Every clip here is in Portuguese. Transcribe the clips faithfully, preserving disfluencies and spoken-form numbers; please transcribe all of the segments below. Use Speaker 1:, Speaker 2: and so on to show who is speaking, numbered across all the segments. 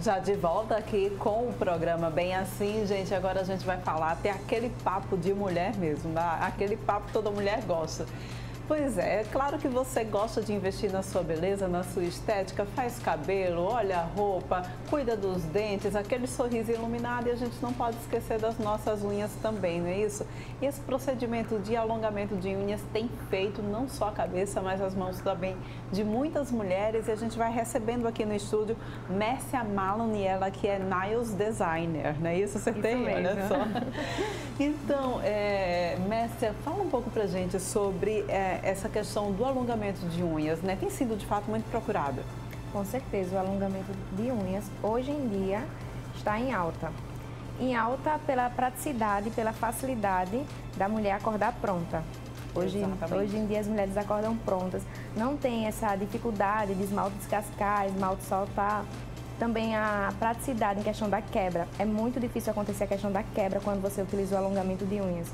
Speaker 1: Já de volta aqui com o programa Bem Assim, gente. Agora a gente vai falar até aquele papo de mulher mesmo, né? Aquele papo que toda mulher gosta. Pois é, é claro que você gosta de investir na sua beleza, na sua estética, faz cabelo, olha a roupa, cuida dos dentes, aquele sorriso iluminado, e a gente não pode esquecer das nossas unhas também, não é isso? E esse procedimento de alongamento de unhas tem feito não só a cabeça, mas as mãos também de muitas mulheres, e a gente vai recebendo aqui no estúdio Mércia Malon, ela que é Nails Designer, não é isso? Você tem? Olha só. Então, é, Mércia, fala um pouco pra gente sobre é, essa questão do alongamento de unhas, né? Tem sido de fato muito procurado.
Speaker 2: Com certeza, o alongamento de unhas hoje em dia está em alta. Em alta pela praticidade, pela facilidade da mulher acordar pronta. Hoje, hoje em dia as mulheres acordam prontas, não tem essa dificuldade de esmalte descascar, esmalte soltar. Também a praticidade em questão da quebra. É muito difícil acontecer a questão da quebra quando você utiliza o alongamento de unhas.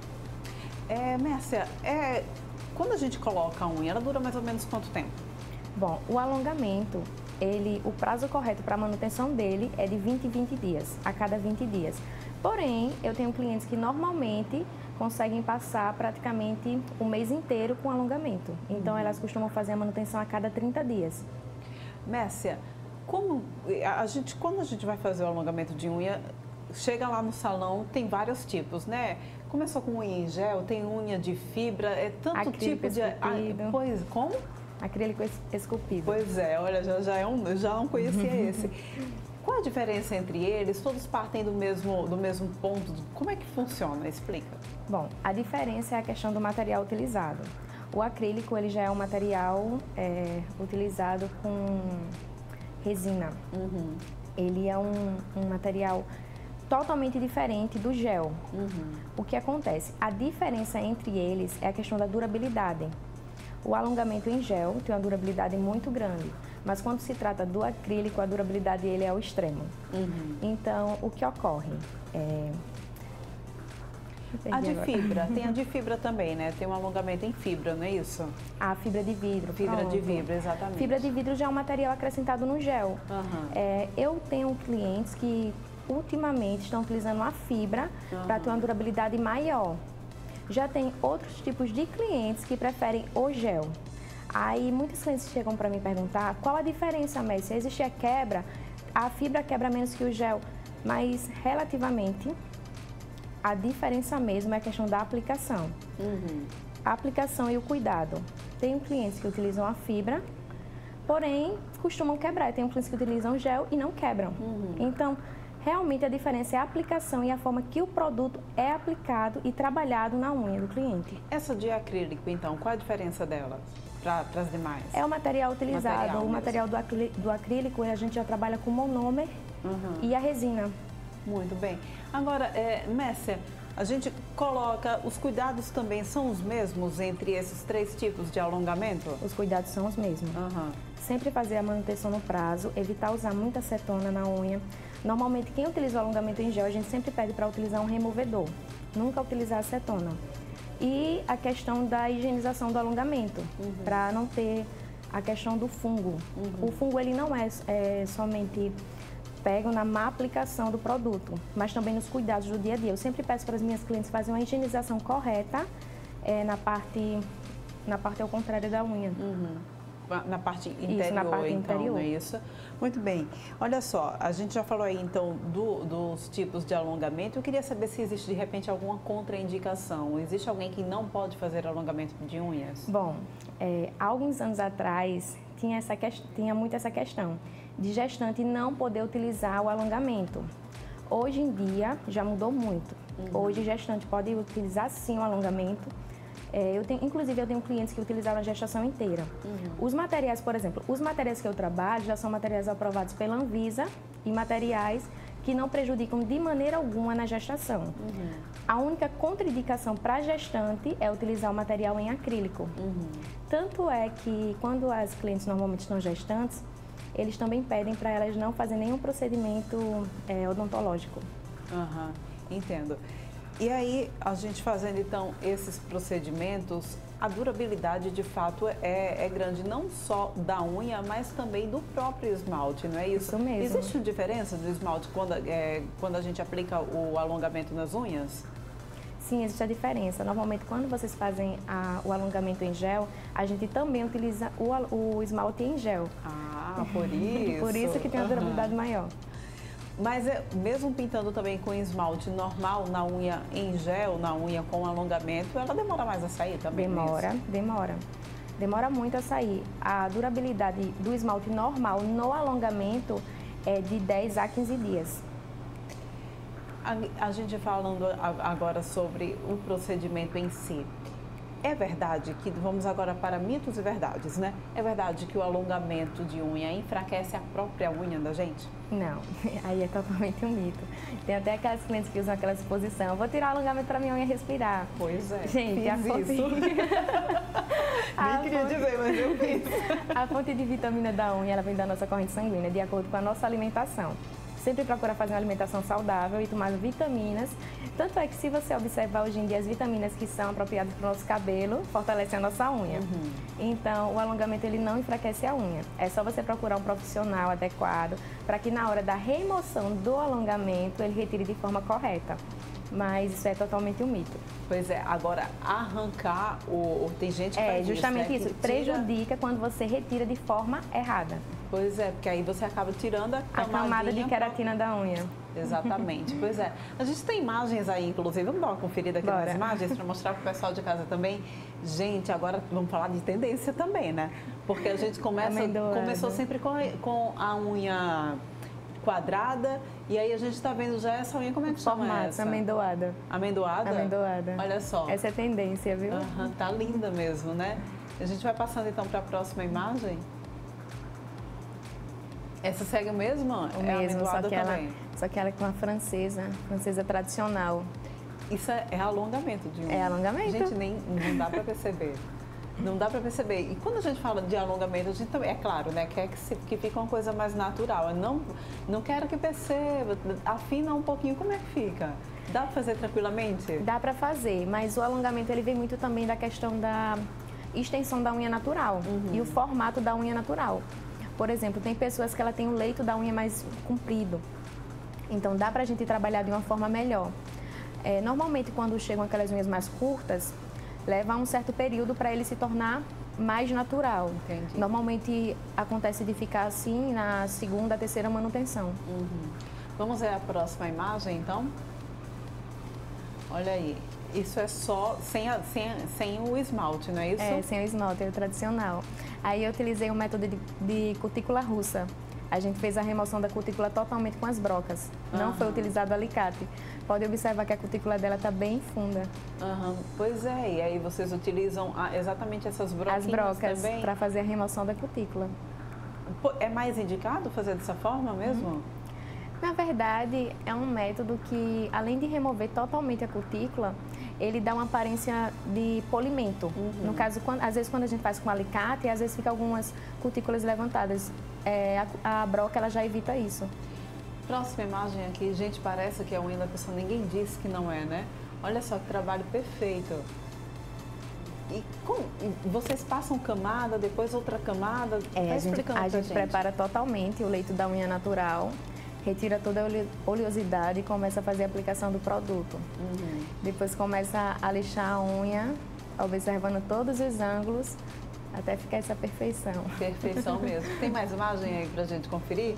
Speaker 1: É, Mércia, é, quando a gente coloca a unha, ela dura mais ou menos quanto tempo?
Speaker 2: Bom, o alongamento, ele, o prazo correto para a manutenção dele é de vinte em vinte dias, a cada vinte dias. Porém, eu tenho clientes que normalmente conseguem passar praticamente o mês inteiro com alongamento. Então, uhum. elas costumam fazer a manutenção a cada trinta dias.
Speaker 1: Mércia, como a gente, quando a gente vai fazer o alongamento de unha, chega lá no salão, tem vários tipos, né? Começou com unha em gel, tem unha de fibra, é tanto
Speaker 2: acrílico
Speaker 1: tipo de...
Speaker 2: esculpido.
Speaker 1: Pois, como?
Speaker 2: Acrílico esculpido.
Speaker 1: Pois é, olha, já, já, é um, já não conhecia esse. Qual a diferença entre eles? Todos partem do mesmo, do mesmo ponto? Como é que funciona? Explica.
Speaker 2: Bom, a diferença é a questão do material utilizado. O acrílico, ele já é um material é, utilizado com resina. Uhum. Ele é um, um material totalmente diferente do gel. Uhum. O que acontece? A diferença entre eles é a questão da durabilidade. O alongamento em gel tem uma durabilidade muito grande, mas quando se trata do acrílico, a durabilidade dele é ao extremo. Uhum. Então, o que ocorre? É...
Speaker 1: A de agora. fibra, tem a de fibra também, né? Tem um alongamento em fibra, não é isso?
Speaker 2: A fibra de vidro.
Speaker 1: Fibra
Speaker 2: pronto.
Speaker 1: de vidro, exatamente.
Speaker 2: Fibra de vidro já é um material acrescentado no gel. Uhum. É, eu tenho clientes que ultimamente estão utilizando a fibra uhum. para ter uma durabilidade maior. Já tem outros tipos de clientes que preferem o gel. Aí muitos clientes chegam para mim perguntar qual a diferença, Mércia? Se existe a quebra, a fibra quebra menos que o gel, mas relativamente a diferença mesmo é a questão da aplicação. Uhum. A aplicação e o cuidado. Tem clientes que utilizam a fibra, porém costumam quebrar. Tem clientes que utilizam gel e não quebram. Uhum. Então, realmente a diferença é a aplicação e a forma que o produto é aplicado e trabalhado na unha do cliente.
Speaker 1: Essa de acrílico, então, qual a diferença dela para as demais?
Speaker 2: É o material utilizado. Material o material do acrílico, do acrílico, a gente já trabalha com monômer uhum. e a resina.
Speaker 1: Muito bem. Agora, é, Mércia, a gente coloca, os cuidados também são os mesmos entre esses três tipos de alongamento?
Speaker 2: Os cuidados são os mesmos. Uhum. Sempre fazer a manutenção no prazo, evitar usar muita acetona na unha. Normalmente, quem utiliza o alongamento em gel, a gente sempre pede para utilizar um removedor, nunca utilizar acetona. E a questão da higienização do alongamento, uhum. para não ter a questão do fungo. Uhum. O fungo, ele não é, é somente pego na má aplicação do produto, mas também nos cuidados do dia a dia. Eu sempre peço para as minhas clientes fazerem uma higienização correta é, na parte, na parte ao contrário da unha.
Speaker 1: Uhum. Na parte interior,
Speaker 2: isso, na parte
Speaker 1: então,
Speaker 2: interior.
Speaker 1: não é isso? Muito bem. Olha só, a gente já falou aí, então, do, dos tipos de alongamento. Eu queria saber se existe, de repente, alguma contraindicação. Existe alguém que não pode fazer alongamento de unhas?
Speaker 2: Bom, é, há alguns anos atrás, tinha, essa, tinha muito essa questão de gestante não poder utilizar o alongamento. Hoje em dia, já mudou muito. Uhum. Hoje, gestante pode utilizar, sim, o alongamento. É, eu tenho, inclusive, eu tenho clientes que utilizaram a gestação inteira. Uhum. Os materiais, por exemplo, os materiais que eu trabalho já são materiais aprovados pela Anvisa e materiais que não prejudicam de maneira alguma na gestação. Uhum. A única contraindicação para a gestante é utilizar o material em acrílico. Uhum. Tanto é que, quando as clientes normalmente estão gestantes, eles também pedem para elas não fazerem nenhum procedimento é, odontológico.
Speaker 1: Uhum. Entendo. E aí, a gente fazendo, então, esses procedimentos, a durabilidade de fato é, é grande, não só da unha, mas também do próprio esmalte, não é isso?
Speaker 2: Isso mesmo.
Speaker 1: Existe uma diferença do esmalte quando, é, quando a gente aplica o alongamento nas unhas?
Speaker 2: Sim, existe a diferença. Normalmente, quando vocês fazem a, o alongamento em gel, a gente também utiliza o, o esmalte em gel.
Speaker 1: Ah, por isso.
Speaker 2: Por isso que tem uma durabilidade uhum. maior.
Speaker 1: Mas é, mesmo pintando também com esmalte normal na unha em gel, na unha com alongamento, ela demora mais a sair também?
Speaker 2: Demora,
Speaker 1: mesmo?
Speaker 2: demora. Demora muito a sair. A durabilidade do esmalte normal no alongamento é de dez a quinze dias.
Speaker 1: A, a gente falando agora sobre o procedimento em si. É verdade que, vamos agora para mitos e verdades, né? É verdade que o alongamento de unha enfraquece a própria unha da gente?
Speaker 2: Não, aí é totalmente um mito. Tem até aquelas clientes que usam aquela suposição, eu vou tirar o alongamento para minha unha respirar.
Speaker 1: Pois é,
Speaker 2: gente, a fonte...
Speaker 1: isso. Nem queria fonte... dizer, mas eu fiz.
Speaker 2: A fonte de vitamina da unha, ela vem da nossa corrente sanguínea, de acordo com a nossa alimentação. Sempre procura fazer uma alimentação saudável e tomar vitaminas. Tanto é que se você observar hoje em dia as vitaminas que são apropriadas para o nosso cabelo, fortalecem a nossa unha. Uhum. Então, o alongamento ele não enfraquece a unha. É só você procurar um profissional adequado para que na hora da remoção do alongamento ele retire de forma correta. Mas isso é totalmente um mito.
Speaker 1: Pois é, agora arrancar, o, tem gente que
Speaker 2: É,
Speaker 1: faz
Speaker 2: justamente
Speaker 1: isso, né?
Speaker 2: isso, prejudica quando você retira de forma errada.
Speaker 1: Pois é, porque aí você acaba tirando a
Speaker 2: A camada de queratina
Speaker 1: pra...
Speaker 2: da unha.
Speaker 1: Exatamente, pois é. A gente tem imagens aí, inclusive, vamos dar uma conferida aqui
Speaker 2: Bora.
Speaker 1: nas imagens para mostrar para o pessoal de casa também. Gente, agora vamos falar de tendência também, né? Porque a gente começa, começou sempre com, com a unha quadrada e aí a gente está vendo já essa unha, como é que chama
Speaker 2: Formato,
Speaker 1: essa?
Speaker 2: Amendoada.
Speaker 1: Amendoada?
Speaker 2: Amendoada.
Speaker 1: Olha só.
Speaker 2: Essa é tendência, viu?
Speaker 1: Uhum, tá linda mesmo, né? A gente vai passando então para a próxima imagem. Essa segue o mesmo?
Speaker 2: O
Speaker 1: é
Speaker 2: mesmo, só que, ela,
Speaker 1: também.
Speaker 2: só que ela é com a francesa, francesa tradicional.
Speaker 1: Isso é, é alongamento de unha.
Speaker 2: É alongamento.
Speaker 1: Gente, nem, não dá para perceber. Não dá para perceber. E quando a gente fala de alongamento, a gente também, é claro, né, quer que, se, que fique uma coisa mais natural. Eu não, não quero que perceba, afina um pouquinho, como é que fica? Dá para fazer tranquilamente?
Speaker 2: Dá para fazer, mas o alongamento ele vem muito também da questão da extensão da unha natural uhum. e o formato da unha natural. Por exemplo, tem pessoas que ela tem o leito da unha mais comprido, então dá pra gente trabalhar de uma forma melhor. É, normalmente, quando chegam aquelas unhas mais curtas, leva um certo período para ele se tornar mais natural.
Speaker 1: Entendi.
Speaker 2: Normalmente acontece de ficar assim na segunda, terceira manutenção.
Speaker 1: Uhum. Vamos ver a próxima imagem, então? Olha aí. Isso é só sem, a, sem, sem o esmalte, não é isso?
Speaker 2: É, sem o esmalte, é o tradicional. Aí eu utilizei o método de, de cutícula russa. A gente fez a remoção da cutícula totalmente com as brocas. Não uhum. foi utilizado alicate. Pode observar que a cutícula dela está bem funda.
Speaker 1: Uhum. Pois é, e aí vocês utilizam exatamente essas broquinhas
Speaker 2: As brocas
Speaker 1: também?
Speaker 2: Para fazer a remoção da cutícula.
Speaker 1: É mais indicado fazer dessa forma mesmo? Uhum.
Speaker 2: Na verdade, é um método que, além de remover totalmente a cutícula, ele dá uma aparência de polimento. Uhum. No caso, quando, às vezes quando a gente faz com alicate, às vezes fica algumas cutículas levantadas. É, a, a broca ela já evita isso.
Speaker 1: Próxima imagem aqui, gente, parece que é a unha da pessoa, ninguém disse que não é, né? Olha só que trabalho perfeito. E com, vocês passam camada, depois outra camada?
Speaker 2: É, tá a gente, a gente prepara totalmente o leito da unha natural, retira toda a oleosidade e começa a fazer a aplicação do produto. Uhum. Depois começa a lixar a unha, observando todos os ângulos, até ficar essa perfeição.
Speaker 1: Perfeição mesmo. Tem mais imagem aí pra gente conferir?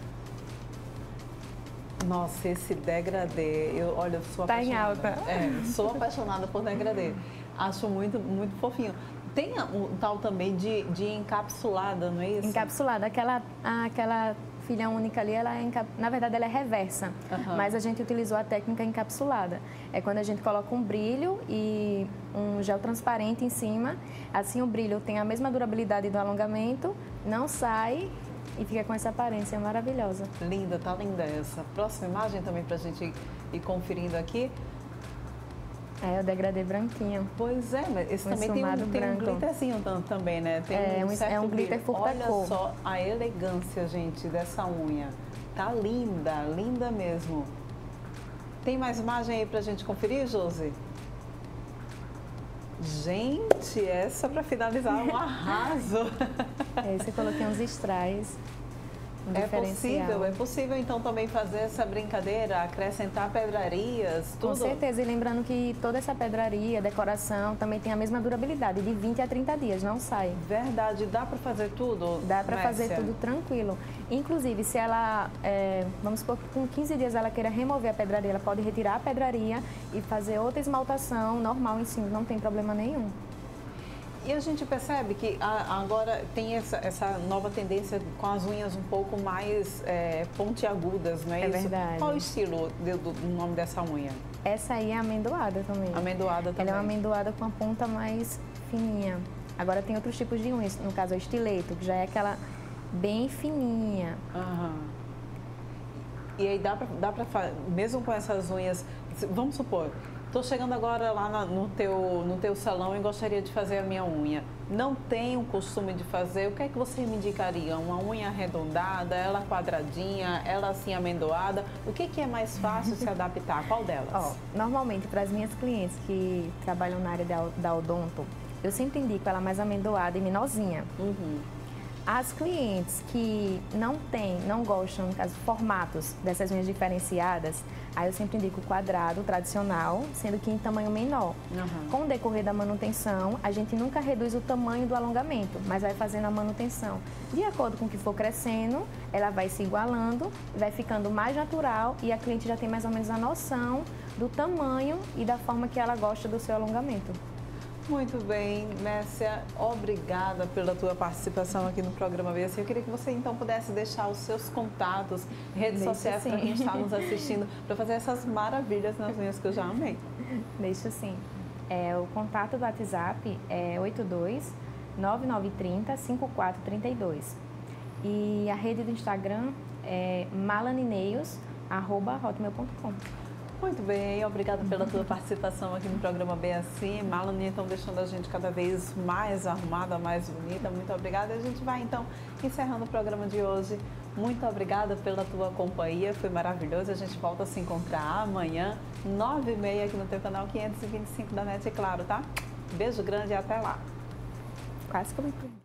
Speaker 1: Nossa, esse degradê, eu, olha, eu sou apaixonada.
Speaker 2: Tá em alta.
Speaker 1: É, sou apaixonada por degradê. Acho muito, muito fofinho. Tem um tal também de, de encapsulada, não é isso?
Speaker 2: Encapsulada, aquela, aquela filha única ali, ela é, na verdade ela é reversa, uhum. mas a gente utilizou a técnica encapsulada. É quando a gente coloca um brilho e um gel transparente em cima, assim o brilho tem a mesma durabilidade do alongamento, não sai e fica com essa aparência maravilhosa.
Speaker 1: Linda, tá linda essa. Próxima imagem também pra gente ir conferindo aqui.
Speaker 2: É, o degradê branquinho.
Speaker 1: Pois é, mas esse
Speaker 2: um
Speaker 1: também tem um, tem um
Speaker 2: branco.
Speaker 1: glitterzinho também, né? Tem
Speaker 2: é,
Speaker 1: um, certo
Speaker 2: é um glitter furta-cor.
Speaker 1: Olha só a elegância, gente, dessa unha. Tá linda, linda mesmo. Tem mais imagem aí pra gente conferir, Josi? Gente, essa para finalizar um arraso.
Speaker 2: Esse eu coloquei uns strays. Um
Speaker 1: é possível, é possível então também fazer essa brincadeira, acrescentar pedrarias, tudo?
Speaker 2: Com certeza, e lembrando que toda essa pedraria, decoração, também tem a mesma durabilidade, de vinte a trinta dias, não sai.
Speaker 1: Verdade, dá para fazer tudo?
Speaker 2: Dá para fazer tudo tranquilo. Inclusive, se ela, é, vamos supor que com quinze dias ela queira remover a pedraria, ela pode retirar a pedraria e fazer outra esmaltação normal em cima, não tem problema nenhum.
Speaker 1: E a gente percebe que agora tem essa, essa nova tendência com as unhas um pouco mais é, pontiagudas, não é,
Speaker 2: é
Speaker 1: isso?
Speaker 2: Verdade.
Speaker 1: Qual o estilo do, do nome dessa unha?
Speaker 2: Essa aí é amendoada também.
Speaker 1: Amendoada também.
Speaker 2: Ela é uma amendoada com a ponta mais fininha. Agora tem outros tipos de unhas, no caso é o estileto, que já é aquela bem fininha.
Speaker 1: Uhum. E aí dá pra, dá pra, mesmo com essas unhas, vamos supor, estou chegando agora lá no teu, no teu salão e gostaria de fazer a minha unha. Não tenho o costume de fazer, o que é que você me indicaria? Uma unha arredondada, ela quadradinha, ela assim amendoada? O que, que é mais fácil se adaptar? Qual delas?
Speaker 2: Ó, normalmente, para as minhas clientes que trabalham na área da, da odonto, eu sempre indico ela mais amendoada e menorzinha.
Speaker 1: Uhum.
Speaker 2: As clientes que não têm, não gostam, no caso, formatos dessas unhas diferenciadas, aí eu sempre indico o quadrado tradicional, sendo que em tamanho menor.
Speaker 1: Uhum.
Speaker 2: Com o decorrer da manutenção, a gente nunca reduz o tamanho do alongamento, mas vai fazendo a manutenção. De acordo com o que for crescendo, ela vai se igualando, vai ficando mais natural e a cliente já tem mais ou menos a noção do tamanho e da forma que ela gosta do seu alongamento.
Speaker 1: Muito bem, Mércia, obrigada pela tua participação aqui no programa B S. Eu queria que você então pudesse deixar os seus contatos, redes
Speaker 2: Deixa
Speaker 1: sociais
Speaker 2: sim.
Speaker 1: para quem está nos assistindo, para fazer essas maravilhas nas unhas que eu já amei.
Speaker 2: Deixa sim. É, o contato do WhatsApp é oito dois nove nove três zero cinco quatro três dois. E a rede do Instagram é malanineios arroba hotmail ponto com.
Speaker 1: Muito bem, obrigada pela tua participação aqui no programa Bem Assim. Malani, então, deixando a gente cada vez mais arrumada, mais bonita. Muito obrigada. A gente vai, então, encerrando o programa de hoje. Muito obrigada pela tua companhia, foi maravilhoso. A gente volta a se encontrar amanhã, nove e meia, aqui no teu canal quinhentos e vinte e cinco da NET, é claro, tá? Beijo grande e até lá.
Speaker 2: Quase que eu me